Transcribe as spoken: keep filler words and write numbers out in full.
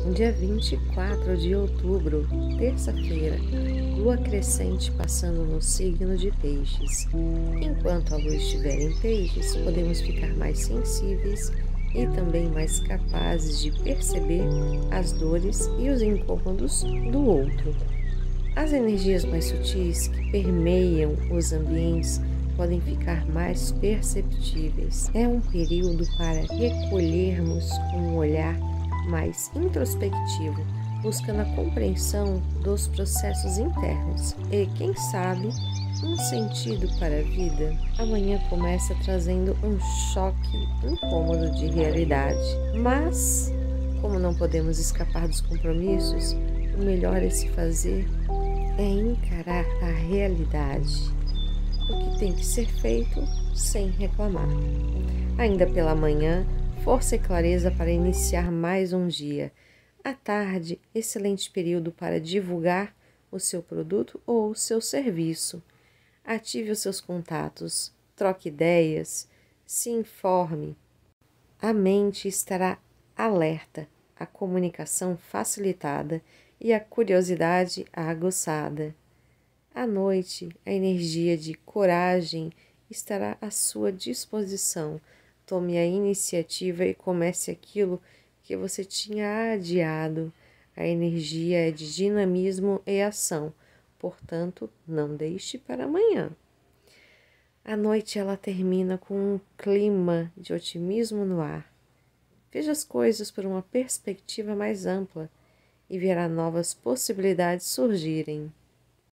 dia vinte e quatro de outubro, terça-feira, lua crescente passando no signo de Peixes. Enquanto a lua estiver em Peixes, podemos ficar mais sensíveis e também mais capazes de perceber as dores e os incômodos do outro. As energias mais sutis que permeiam os ambientes podem ficar mais perceptíveis. É um período para recolhermos com um olhar mais introspectivo, buscando a compreensão dos processos internos e, quem sabe, um sentido para a vida. Amanhã começa trazendo um choque incômodo de realidade, mas, como não podemos escapar dos compromissos, o melhor é se fazer é encarar a realidade, o que tem que ser feito sem reclamar. Ainda pela manhã, força e clareza para iniciar mais um dia. À tarde, excelente período para divulgar o seu produto ou o seu serviço. Ative os seus contatos, troque ideias, se informe. A mente estará alerta, a comunicação facilitada e a curiosidade aguçada. À noite, a energia de coragem estará à sua disposição. Tome a iniciativa e comece aquilo que você tinha adiado. A energia é de dinamismo e ação, portanto, não deixe para amanhã. A noite ela termina com um clima de otimismo no ar. Veja as coisas por uma perspectiva mais ampla e verá novas possibilidades surgirem.